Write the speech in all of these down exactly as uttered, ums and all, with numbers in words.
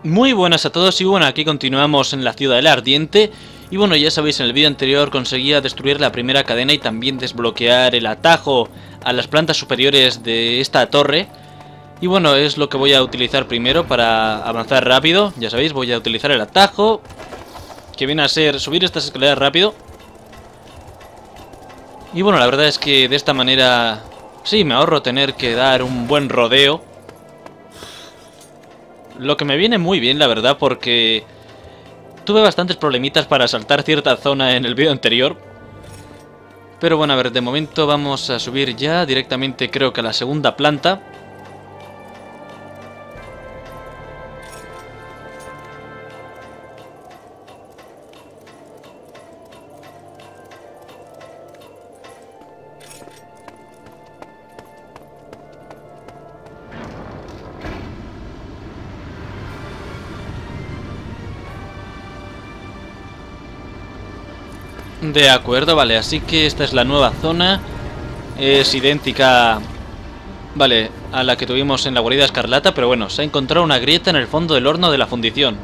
Muy buenas a todos y bueno, aquí continuamos en la Ciudadela Ardiente. Y bueno, ya sabéis, en el vídeo anterior conseguía destruir la primera cadena y también desbloquear el atajo a las plantas superiores de esta torre. Y bueno, es lo que voy a utilizar primero para avanzar rápido. Ya sabéis, voy a utilizar el atajo, que viene a ser subir estas escaleras rápido. Y bueno, la verdad es que de esta manera sí, me ahorro tener que dar un buen rodeo. Lo que me viene muy bien, la verdad, porque tuve bastantes problemitas para saltar cierta zona en el vídeo anterior. Pero bueno, a ver, de momento vamos a subir ya directamente, creo que a la segunda planta. De acuerdo, vale, así que esta es la nueva zona. Es idéntica, vale, a la que tuvimos en la guarida escarlata, pero bueno, se ha encontrado una grieta en el fondo del horno de la fundición.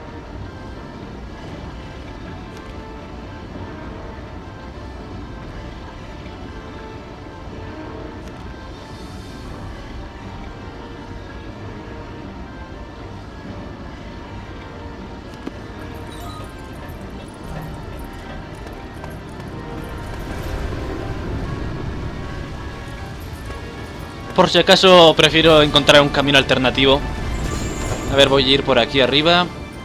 Por si acaso prefiero encontrar un camino alternativo. A ver, voy a ir por aquí arriba.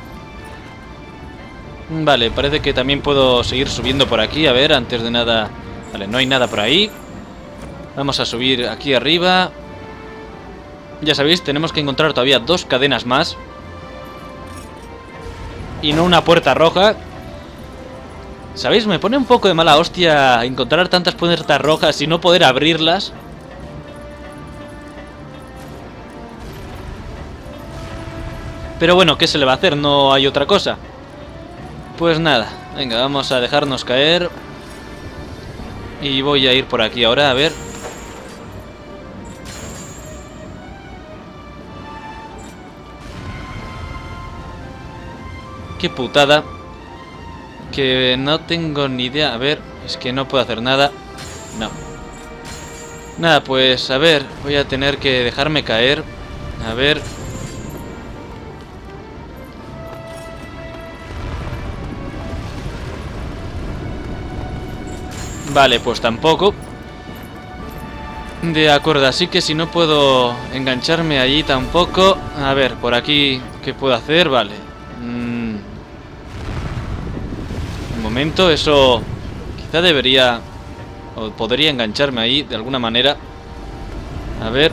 Vale, parece que también puedo seguir subiendo por aquí. A ver, antes de nada... Vale, no hay nada por ahí. Vamos a subir aquí arriba. Ya sabéis, tenemos que encontrar todavía dos cadenas más. Y no una puerta roja. ¿Sabéis? Me pone un poco de mala hostia encontrar tantas puertas rojas y no poder abrirlas. Pero bueno, ¿qué se le va a hacer? No hay otra cosa. Pues nada, venga, vamos a dejarnos caer. Y voy a ir por aquí ahora, a ver. Qué putada. Que no tengo ni idea. A ver, es que no puedo hacer nada. No. Nada, pues a ver, voy a tener que dejarme caer. A ver... Vale, pues tampoco. De acuerdo, así que si no puedo engancharme allí tampoco. A ver, por aquí, ¿qué puedo hacer? Vale. Mm. Un momento, eso... Quizá debería... O podría engancharme ahí de alguna manera. A ver...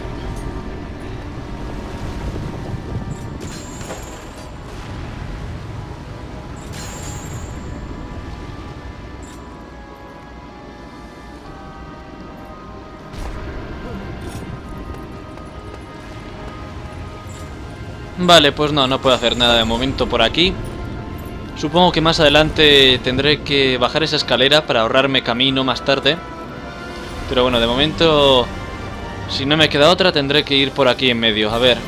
Vale, pues no, no puedo hacer nada de momento por aquí. Supongo que más adelante tendré que bajar esa escalera para ahorrarme camino más tarde. Pero bueno, de momento, si no me queda otra, tendré que ir por aquí en medio, a ver.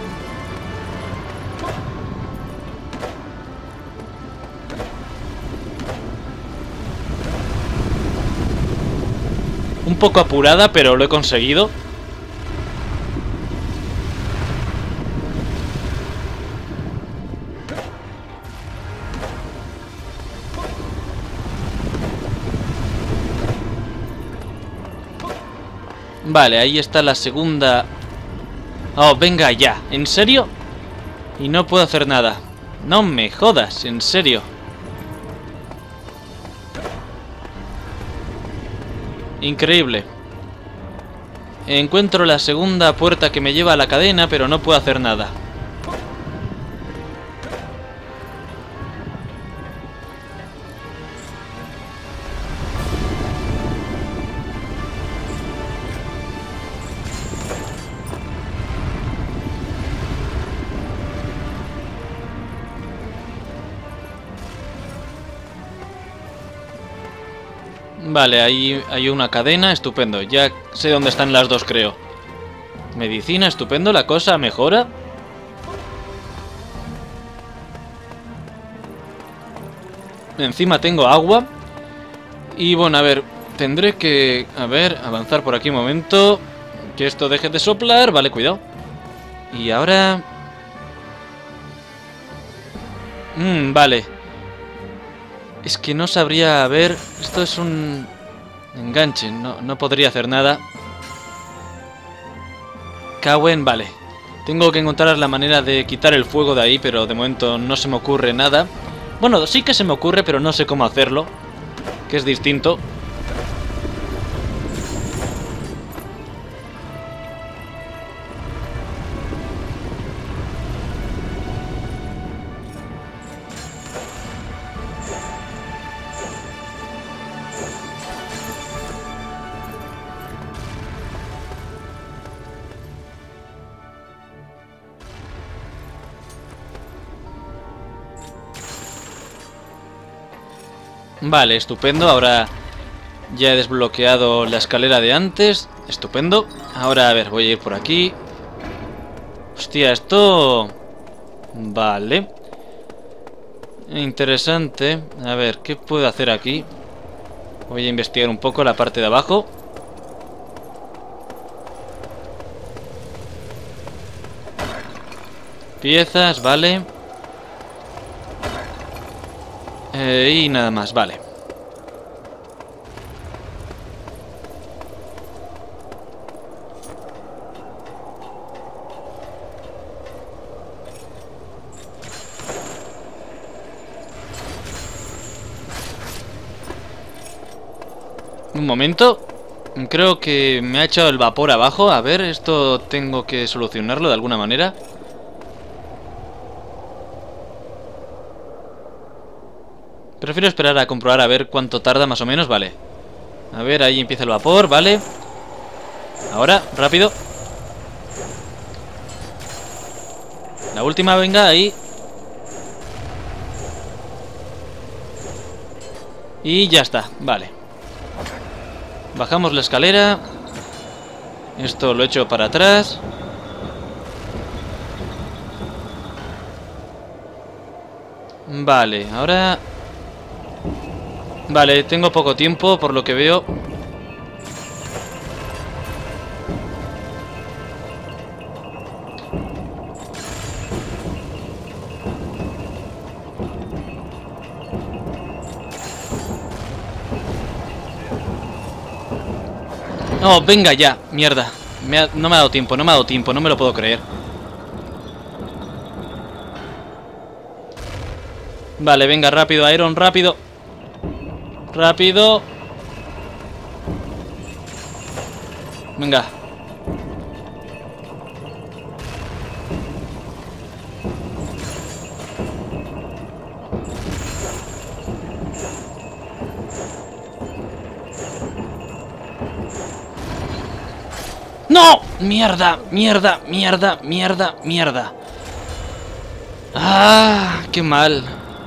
Un poco apurada, pero lo he conseguido. Vale, ahí está la segunda. Oh, venga ya, ¿en serio? Y no puedo hacer nada. No me jodas, en serio. Increíble. Encuentro la segunda puerta que me lleva a la cadena, pero no puedo hacer nada. Vale, ahí hay una cadena, estupendo. Ya sé dónde están las dos, creo. Medicina, estupendo, la cosa mejora. Encima tengo agua. Y bueno, a ver, tendré que... A ver, avanzar por aquí un momento. Que esto deje de soplar. Vale, cuidado. Y ahora... Mmm, vale. Es que no sabría... A ver, esto es un... enganche, no, no podría hacer nada. Cawen, vale. Tengo que encontrar la manera de quitar el fuego de ahí, pero de momento no se me ocurre nada. Bueno, sí que se me ocurre, pero no sé cómo hacerlo, que es distinto. Vale, estupendo. Ahora ya he desbloqueado la escalera de antes. Estupendo. Ahora, a ver, voy a ir por aquí. Hostia, esto... Vale. Interesante. A ver, ¿qué puedo hacer aquí? Voy a investigar un poco la parte de abajo. Piezas, vale. Eh, y nada más, vale. Un momento. Creo que me ha echado el vapor abajo. A ver, esto tengo que solucionarlo de alguna manera. Prefiero esperar a comprobar a ver cuánto tarda más o menos, vale. A ver, ahí empieza el vapor, vale. Ahora, rápido. La última, venga, ahí. Y ya está, vale. Bajamos la escalera. Esto lo echo para atrás. Vale, ahora... Vale, tengo poco tiempo, por lo que veo. No, venga ya, mierda. Me ha... No me ha dado tiempo, no me ha dado tiempo, no me lo puedo creer. Vale, venga, rápido, Iron, rápido. Rápido. Venga. ¡No! Mierda, mierda, mierda, mierda, mierda. Ah, qué mal.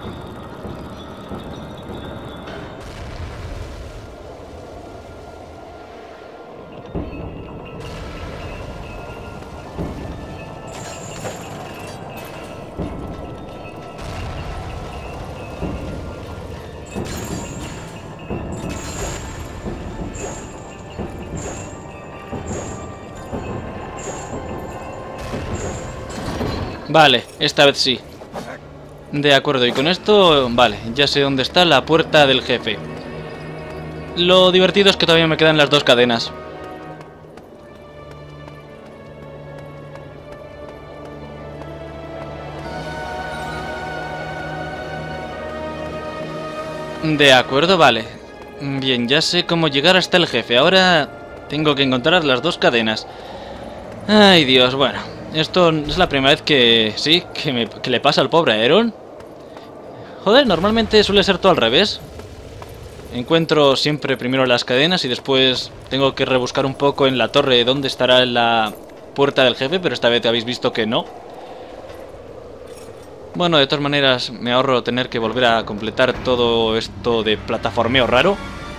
Vale, esta vez sí. De acuerdo, y con esto, vale, ya sé dónde está la puerta del jefe. Lo divertido es que todavía me quedan las dos cadenas. De acuerdo, vale. Bien, ya sé cómo llegar hasta el jefe. Ahora tengo que encontrar las dos cadenas. Ay, Dios, bueno. Esto es la primera vez que... Sí, que, me, que le pasa al pobre Aeron. Joder, normalmente suele ser todo al revés. Encuentro siempre primero las cadenas y después tengo que rebuscar un poco en la torre dónde estará la puerta del jefe, pero esta vez habéis visto que no. Bueno, de todas maneras me ahorro tener que volver a completar todo esto de plataformeo raro.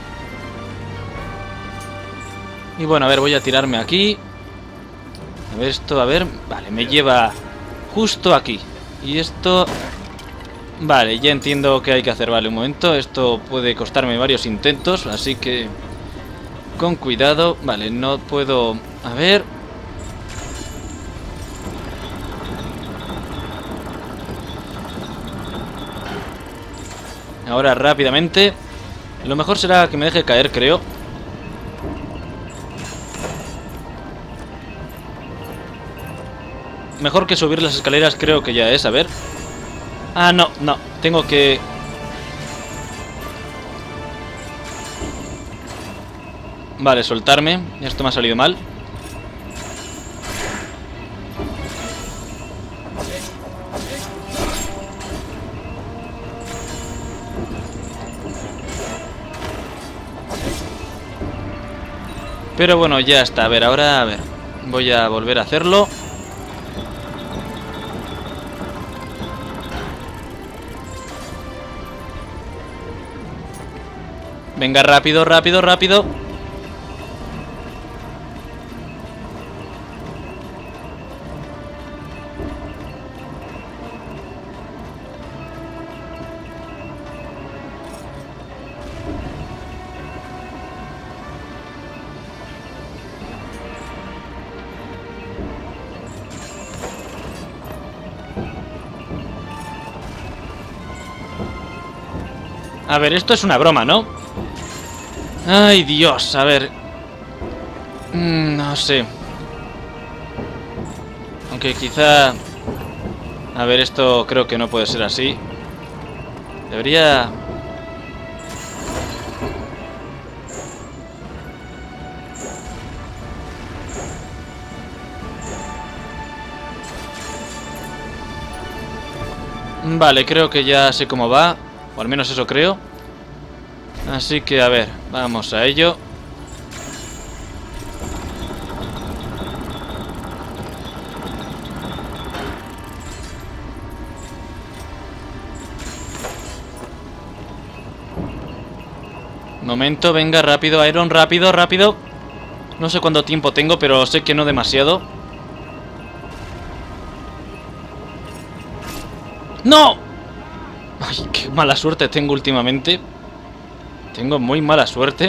Y bueno, a ver, voy a tirarme aquí. A ver esto, a ver... Vale, me lleva justo aquí. Y esto... Vale, ya entiendo qué hay que hacer. Vale, un momento. Esto puede costarme varios intentos, así que... con cuidado. Vale, no puedo... A ver... Ahora rápidamente. Lo mejor será que me deje caer, creo. Mejor que subir las escaleras creo que ya es, a ver. Ah, no, no, tengo que... Vale, soltarme. Esto me ha salido mal. Pero bueno, ya está. A ver, ahora, a ver. Voy a volver a hacerlo. Venga, rápido, rápido, rápido. A ver, esto es una broma, ¿no? Ay, Dios, a ver. Mm, no sé. Aunque quizá... A ver, esto creo que no puede ser así. Debería... Vale, creo que ya sé cómo va. O al menos eso creo. Así que, a ver, vamos a ello. Momento, venga, rápido, Iron, rápido, rápido. No sé cuánto tiempo tengo, pero sé que no demasiado. ¡No! Ay, qué mala suerte tengo últimamente. Tengo muy mala suerte.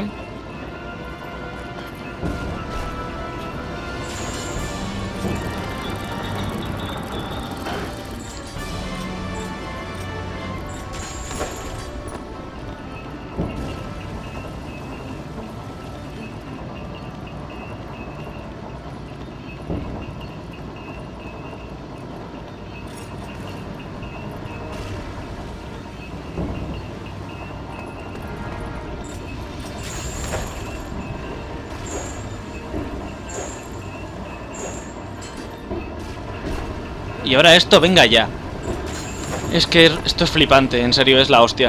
Y ahora esto, venga ya. Es que esto es flipante, en serio, es la hostia.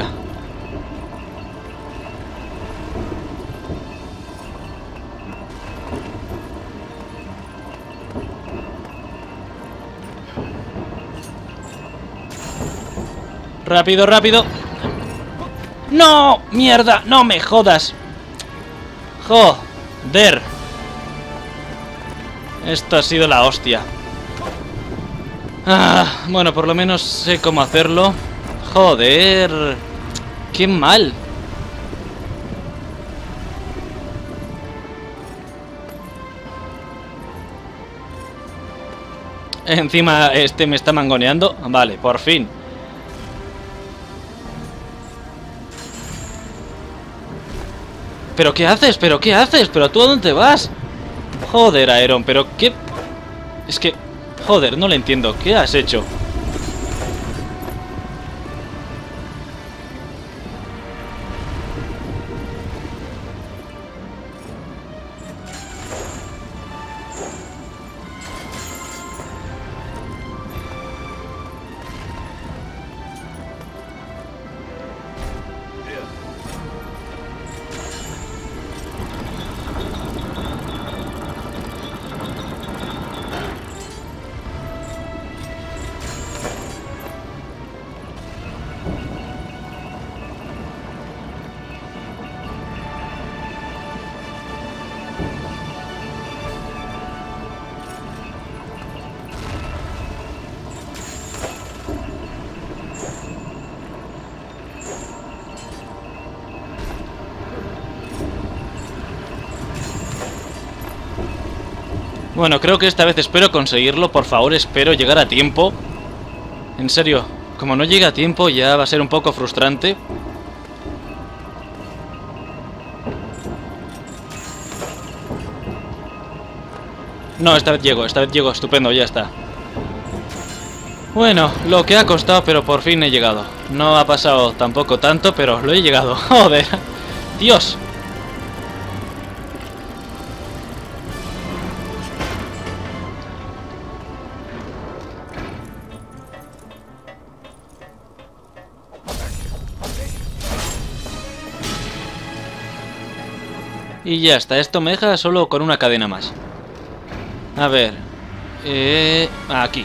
Rápido, rápido. ¡No! ¡Mierda! ¡No me jodas! ¡Joder! Esto ha sido la hostia. Ah, bueno, por lo menos sé cómo hacerlo. Joder. ¡Qué mal! Encima este me está mangoneando. Vale, por fin. ¿Pero qué haces? ¿Pero qué haces? ¿Pero tú a dónde vas? Joder, Aeron, pero qué... Es que... Joder, no le entiendo. ¿Qué has hecho? Bueno, creo que esta vez espero conseguirlo. Por favor, espero llegar a tiempo. En serio, como no llegue a tiempo ya va a ser un poco frustrante. No, esta vez llego, esta vez llego, estupendo, ya está. Bueno, lo que ha costado, pero por fin he llegado. No ha pasado tampoco tanto, pero lo he llegado. Joder, Dios. Y ya está, esto me deja solo con una cadena más. A ver, eh, aquí.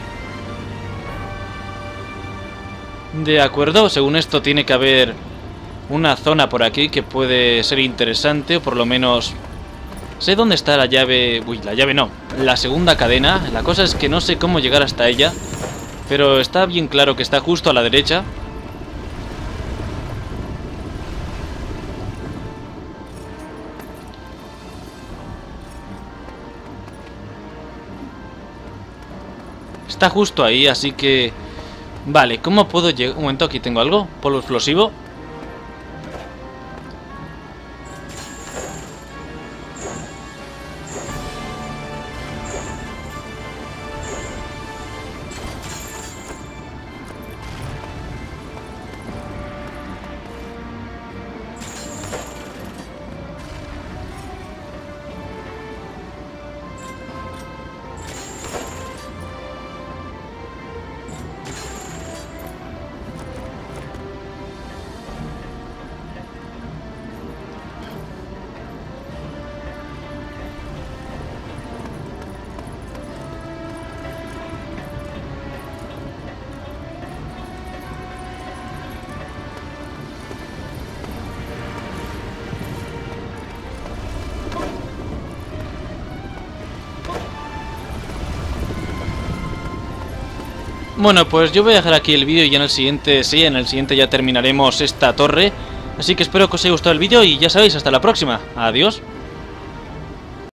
De acuerdo, según esto tiene que haber una zona por aquí que puede ser interesante, o por lo menos sé dónde está la llave. Uy, la llave no, la segunda cadena. La cosa es que no sé cómo llegar hasta ella, pero está bien claro que está justo a la derecha. Está justo ahí, así que... Vale, ¿cómo puedo llegar? Un momento, aquí tengo algo. Polvo explosivo. Bueno, pues yo voy a dejar aquí el vídeo y en el siguiente, sí, en el siguiente ya terminaremos esta torre. Así que espero que os haya gustado el vídeo y ya sabéis, hasta la próxima. Adiós.